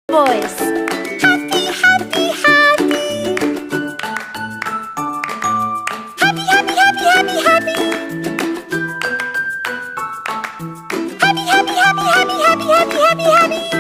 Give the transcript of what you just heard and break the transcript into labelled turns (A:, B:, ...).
A: voice. Happy, happy, happy. Happy, happy, happy, happy, happy. Happy, happy, happy, happy, happy, happy, happy, happy.